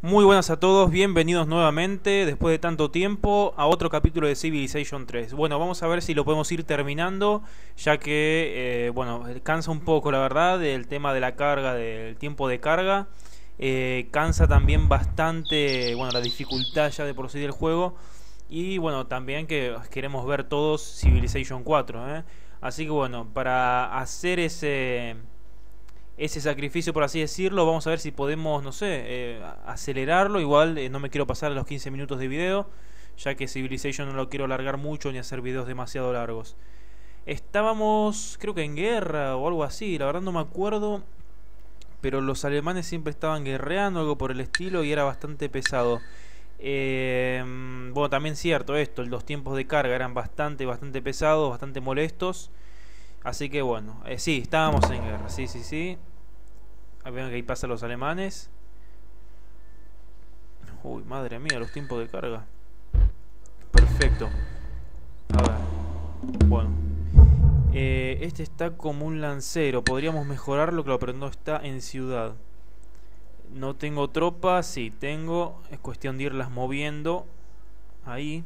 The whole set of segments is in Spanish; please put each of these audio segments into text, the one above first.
Muy buenas a todos, bienvenidos nuevamente, después de tanto tiempo, a otro capítulo de Civilization 3. Bueno, vamos a ver si lo podemos ir terminando, ya que, bueno, cansa un poco la verdad, el tema de la carga, del tiempo de carga. Cansa también bastante, bueno, la dificultad ya de por sí del juego. Y bueno, también que queremos ver todos Civilization 4, ¿eh? Así que bueno, para hacer ese sacrificio, por así decirlo, vamos a ver si podemos, no sé, acelerarlo. Igual no me quiero pasar los 15 minutos de video, ya que Civilization no lo quiero alargar mucho ni hacer videos demasiado largos. Estábamos, creo que en guerra o algo así, la verdad no me acuerdo, pero los alemanes siempre estaban guerreando, algo por el estilo, y era bastante pesado. Bueno, también cierto esto, los tiempos de carga eran bastante pesados, bastante molestos. Así que bueno, sí, estábamos en guerra, sí. Vean que ahí pasan los alemanes. Uy, madre mía, los tiempos de carga. Perfecto. A ver. Bueno. Este está como un lancero. Podríamos mejorarlo, claro, pero no está en ciudad. No tengo tropas, sí, tengo. Es cuestión de irlas moviendo. Ahí.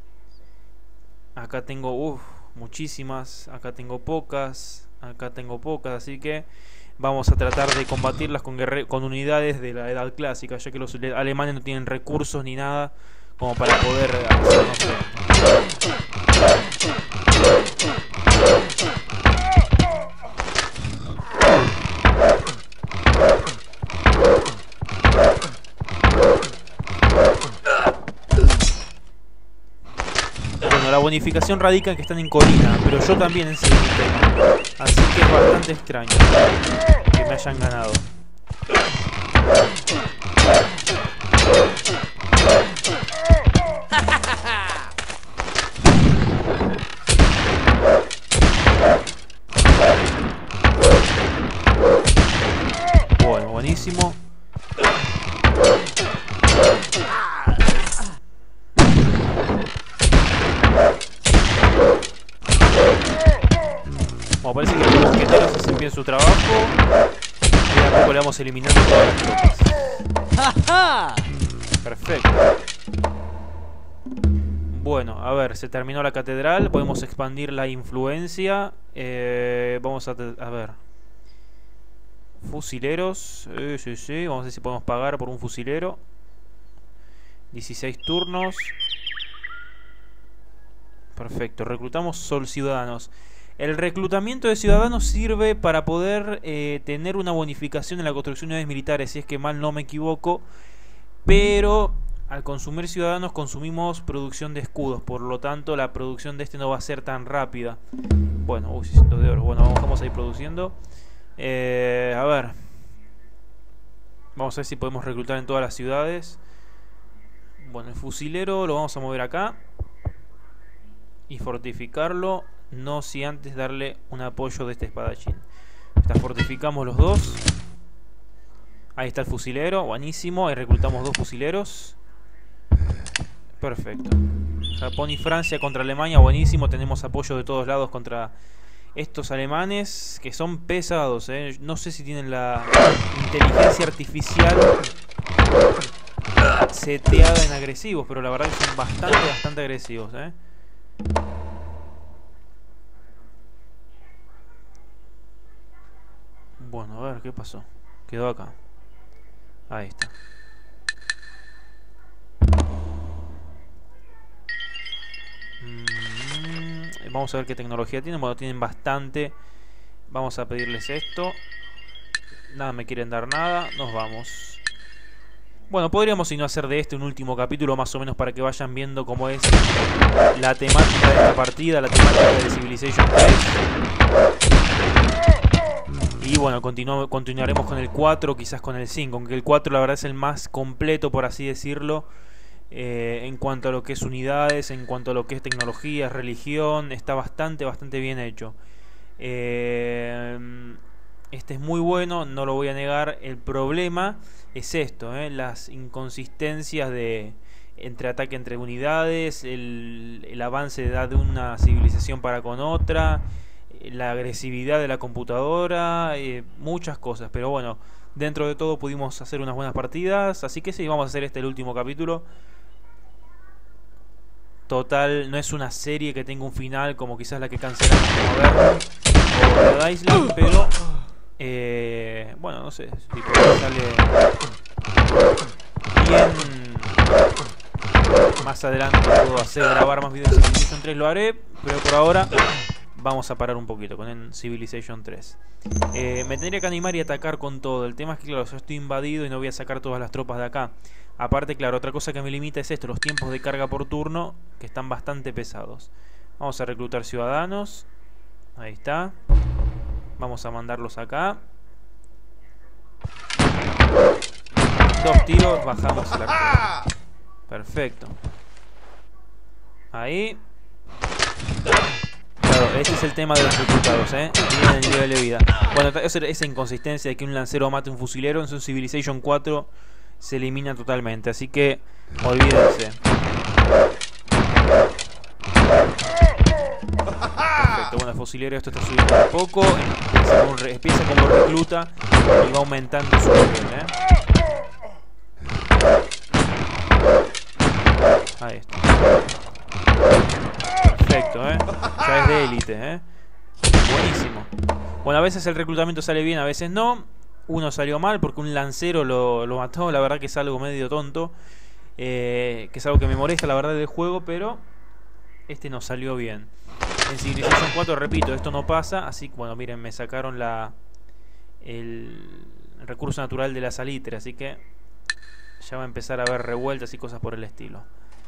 Acá tengo, muchísimas. Acá tengo pocas. Acá tengo pocas, así que vamos a tratar de combatirlas con unidades de la edad clásica, ya que los alemanes no tienen recursos ni nada como para poder hacernos frente. Bueno, la bonificación radica en que están en colina, pero yo también en tema. Así que es bastante extraño que me hayan ganado. Bueno, buenísimo. Bueno, parece que los mosqueteros hacen bien su trabajo. Y a poco le vamos eliminando todas las tropas. Perfecto. Bueno, a ver, se terminó la catedral. Podemos expandir la influencia. Vamos a ver. Fusileros. Sí. Vamos a ver si podemos pagar por un fusilero. 16 turnos. Perfecto. Reclutamos Sol Ciudadanos. El reclutamiento de ciudadanos sirve para poder tener una bonificación en la construcción de unidades militares, si es que mal no me equivoco. Pero al consumir ciudadanos consumimos producción de escudos, por lo tanto la producción de este no va a ser tan rápida. Bueno, 600 de oro. Bueno, vamos a ir produciendo. A ver. Vamos a ver si podemos reclutar en todas las ciudades. Bueno, el fusilero lo vamos a mover acá y fortificarlo. No si antes darle un apoyo de este espadachín. Fortificamos los dos. Ahí está el fusilero, buenísimo. Ahí reclutamos dos fusileros. Perfecto. Japón y Francia contra Alemania, buenísimo. Tenemos apoyo de todos lados contra estos alemanes, que son pesados, ¿eh? No sé si tienen la inteligencia artificial seteada en agresivos, pero la verdad que son bastante agresivos, ¿eh? Bueno, a ver, ¿qué pasó? Quedó acá. Ahí está. Vamos a ver qué tecnología tienen. Bueno, tienen bastante. Vamos a pedirles esto. Nada, me quieren dar nada. Nos vamos. Bueno, podríamos si no hacer de este un último capítulo, más o menos, para que vayan viendo cómo es la temática de esta partida, la temática de Civilization 3. Y bueno, continuaremos con el 4, quizás con el 5, aunque el 4 la verdad es el más completo, por así decirlo, en cuanto a lo que es unidades, en cuanto a lo que es tecnología, religión. Está bastante bien hecho. Este es muy bueno, no lo voy a negar. El problema es esto, las inconsistencias entre ataque entre unidades, el avance de edad de una civilización para con otra, la agresividad de la computadora, muchas cosas. Pero bueno, dentro de todo pudimos hacer unas buenas partidas. Así que sí, vamos a hacer este el último capítulo. Total, no es una serie que tenga un final como quizás la que cancelamos como Vernon o Dead Island, pero bueno, no sé, tipo, sale bien. Más adelante puedo grabar más videos en Civilization 3, lo haré, pero por ahora vamos a parar un poquito con el Civilization 3. Me tendría que animar y atacar con todo. El tema es que claro, yo estoy invadido y no voy a sacar todas las tropas de acá. Aparte, claro, otra cosa que me limita es esto, los tiempos de carga por turno, que están bastante pesados. Vamos a reclutar ciudadanos. Ahí está. Vamos a mandarlos acá. 2 tiros, bajamos la carga. Perfecto. Ahí. Claro, ese es el tema de los reclutados, miren el nivel de vida. Bueno, esa inconsistencia de que un lancero mate un fusilero en su Civilization 4 se elimina totalmente, así que olvídense. Perfecto, bueno, el fusilero esto está subiendo un poco. Empieza como recluta y va aumentando su nivel, Ahí está. Perfecto, ya es de élite, buenísimo. Bueno, a veces el reclutamiento sale bien, a veces no. Uno salió mal porque un lancero lo mató. La verdad que es algo medio tonto, que es algo que me molesta la verdad del juego, pero este no salió bien. En Civilization 4, repito, esto no pasa. Así que bueno, miren, me sacaron el recurso natural de la salitre, así que ya va a empezar a haber revueltas y cosas por el estilo.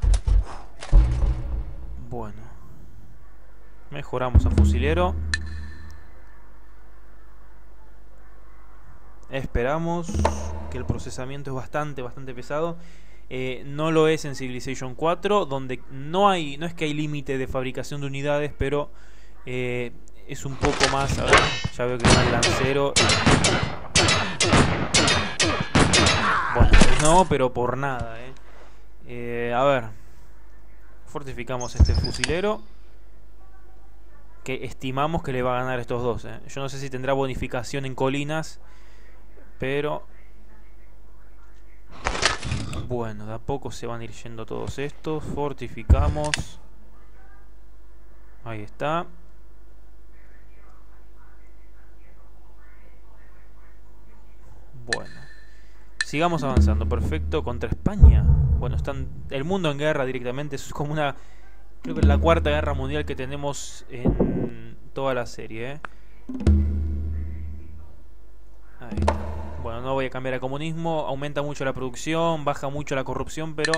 Bueno, mejoramos a fusilero. Esperamos, que el procesamiento es bastante pesado. No lo es en Civilization 4, donde no es que hay límite de fabricación de unidades, pero es un poco más. A ver, ya veo que va el lancero. Bueno, no, pero por nada, a ver, fortificamos este fusilero, que estimamos que le va a ganar a estos dos, Yo no sé si tendrá bonificación en colinas, pero bueno, de a poco se van a ir yendo todos estos. Fortificamos. Ahí está. Bueno, sigamos avanzando. Perfecto, contra España. Bueno, están el mundo en guerra directamente. Es como una, creo que es la 4ª guerra mundial que tenemos en toda la serie, Ahí está. Bueno, no voy a cambiar a comunismo. Aumenta mucho la producción, baja mucho la corrupción, pero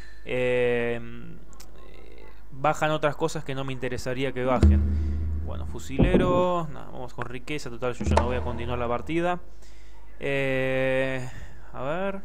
bajan otras cosas que no me interesaría que bajen. Bueno, fusilero. No, vamos con riqueza. Total, yo ya no voy a continuar la partida. A ver.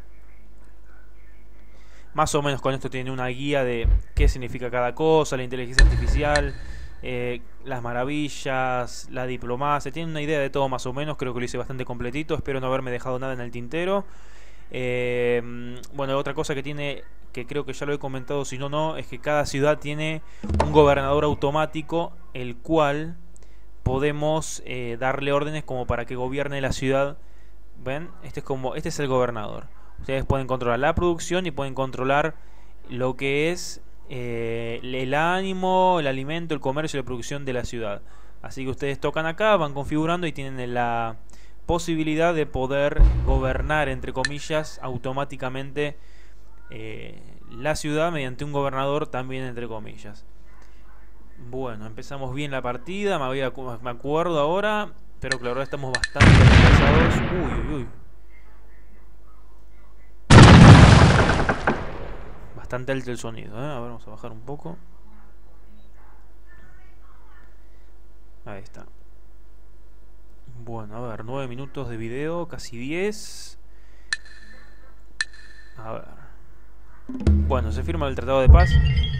Más o menos con esto tiene una guía de qué significa cada cosa, la inteligencia artificial, las maravillas, la diplomacia. Tiene una idea de todo más o menos. Creo que lo hice bastante completito. Espero no haberme dejado nada en el tintero. Bueno, otra cosa que tiene, que creo que ya lo he comentado, si no, es que cada ciudad tiene un gobernador automático, el cual podemos darle órdenes como para que gobierne la ciudad. ¿Ven? Este es el gobernador. Ustedes pueden controlar la producción y pueden controlar lo que es el ánimo, el alimento, el comercio y la producción de la ciudad. Así que ustedes tocan acá, van configurando y tienen la posibilidad de poder gobernar, entre comillas, automáticamente la ciudad mediante un gobernador también, entre comillas. Bueno, empezamos bien la partida, me acuerdo ahora, pero claro, ahora estamos bastante atrasados. Uy. Bastante alto el sonido, A ver, vamos a bajar un poco. Ahí está. Bueno, a ver, 9 minutos de video, casi 10. A ver. Bueno, se firma el tratado de paz.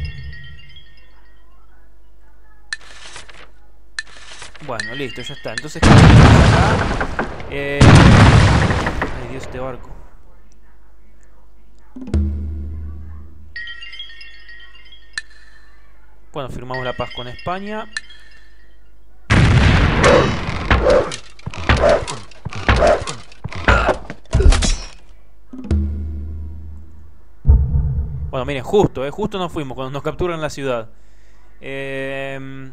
Bueno, listo, ya está. Entonces, acá. Ay, Dios, este barco. Bueno, firmamos la paz con España. Bueno, miren, justo nos fuimos cuando nos capturan la ciudad. Eh,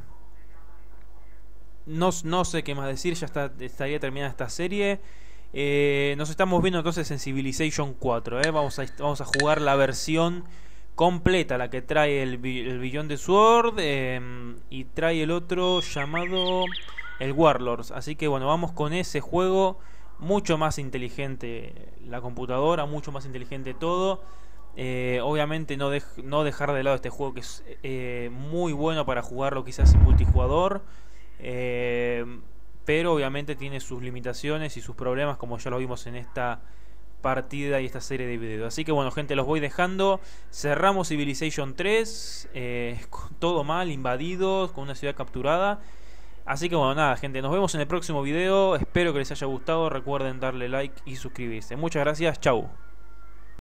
no sé qué más decir, estaría terminada esta serie. Nos estamos viendo entonces en Civilization 4. Vamos a jugar la versión completa, la que trae el Beyond the Sword, y trae el otro llamado el Warlords. Así que bueno, vamos con ese juego. Mucho más inteligente la computadora, mucho más inteligente todo. Obviamente no dejar de lado este juego, que es muy bueno para jugarlo quizás en multijugador. eh, pero obviamente tiene sus limitaciones y sus problemas, como ya lo vimos en esta partida y esta serie de videos. Así que bueno, gente, los voy dejando. Cerramos Civilization 3, con todo mal, invadidos, con una ciudad capturada. Así que bueno, nada, gente, nos vemos en el próximo video. Espero que les haya gustado. Recuerden darle like y suscribirse. Muchas gracias, chau.